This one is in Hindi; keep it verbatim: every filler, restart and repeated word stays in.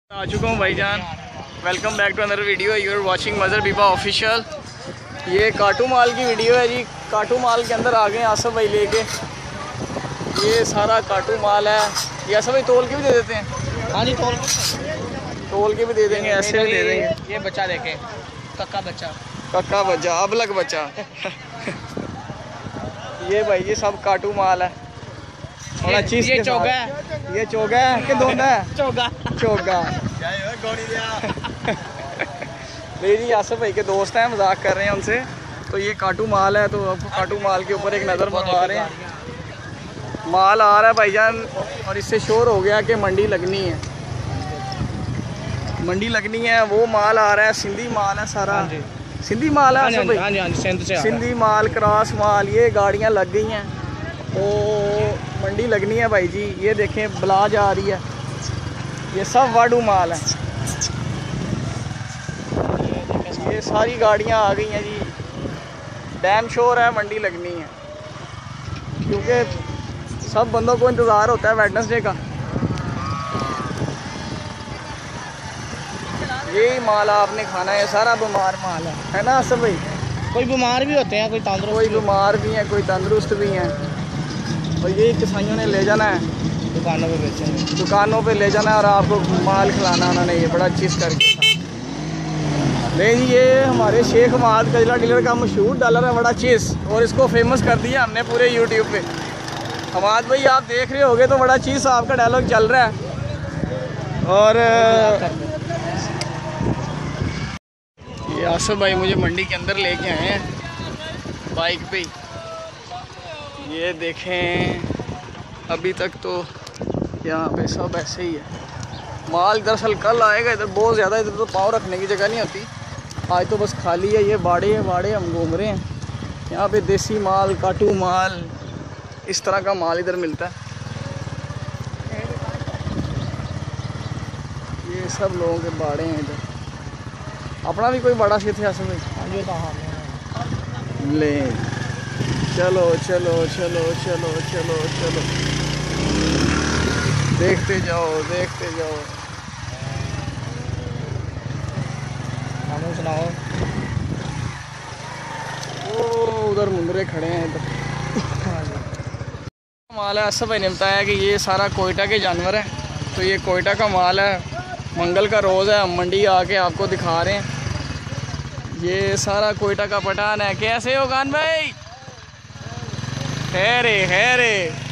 आ चुका हूँ भाईजान। Welcome back to another video. You are watching मज़र बीबा ऑफिशियल। ये काटू माल की वीडियो है जी। काटू माल के अंदर आ गए आसफ भाई लेके। ये सारा काटू माल है। ये आसफ भाई तोल के भी दे देते हैं? हाँ जी, तोल तोल के भी दे देंगे, ऐसे भी दे देंगे। ये बच्चा देखें, कक्का बच्चा, कक्का बच्चा, अबलग बच्चा। ये भाई ये सब काटू माल है। बड़ा चीज ये चोगा है, ये चोगा है कि दोंदा है? चोगा चोगा। नहीं जी, आसफ भाई के दोस्त हैं, मजाक कर रहे हैं उनसे। तो ये काटू माल है, तो आपको काटू माल के ऊपर एक नज़र बनवा रहे हैं। माल आ रहा है भाईजान और इससे शोर हो गया कि मंडी लगनी है, मंडी लगनी है। वो माल आ रहा है, सिंधी माल है सारा। सिंधी माल है आसफ भाई? हाँ जी, हाँ जी, सिंध से सिंधी माल, क्रॉस माल। ये गाड़ियाँ लग गई हैं तो मंडी लगनी है भाई जी। ये देखें बला जा रही है, ये सब वाडू माल है। ये सारी गाड़ियाँ आ गई हैं जी। डैम शोर है, मंडी लगनी है, क्योंकि सब बंदों को इंतज़ार होता है वेडनेसडे का। यही माल आपने खाना है, सारा बीमार माल है, है ना आसफ भाई? कोई बीमार भी होते हैं, कोई तंदुरुस्त, कोई बीमार भी हैं, कोई तंदुरुस्त भी हैं। और यही किसाइयों ने ले जाना है, दुकानों पे बेचेंगे, दुकानों पे ले जाना है और आपको माल खिलाना उन्होंने। ये बड़ा चीज़ करके नहीं, ये हमारे शेख हमाद कजला डीलर का मशहूर डॉलर है, बड़ा चीज़। और इसको फेमस कर दिया हमने पूरे यूट्यूब पे। हमाद भाई आप देख रहे होगे तो बड़ा चीज़ आपका डायलॉग चल रहा है। और ये आसफ भाई मुझे मंडी के अंदर लेके आए हैं बाइक पे। ये देखें, अभी तक तो यहाँ पे सब ऐसे ही है। माल दरअसल कल आएगा, इधर बहुत ज़्यादा, इधर तो पाँव रखने की जगह नहीं होती। आज तो बस खाली है, ये बाड़े है, बाड़े हम घूम रहे हैं। यहाँ पे देसी माल, काटू माल, इस तरह का माल इधर मिलता है। ये सब लोगों के बाड़े हैं इधर। अपना भी कोई बड़ा से थे आसफ भाई? ले चलो चलो चलो चलो चलो चलो, देखते जाओ देखते जाओ। हम सुनाओ। ओ उधर मुंदरे खड़े हैं इधर। माल है, आसफ भाई ने बताया कि ये सारा कोयटा के जानवर है। तो ये कोयटा का माल है, मंगल का रोज़ है, हम मंडी आके आपको दिखा रहे हैं। ये सारा कोयटा का पठान है। कैसे हो खान भाई? खैरे खैरे।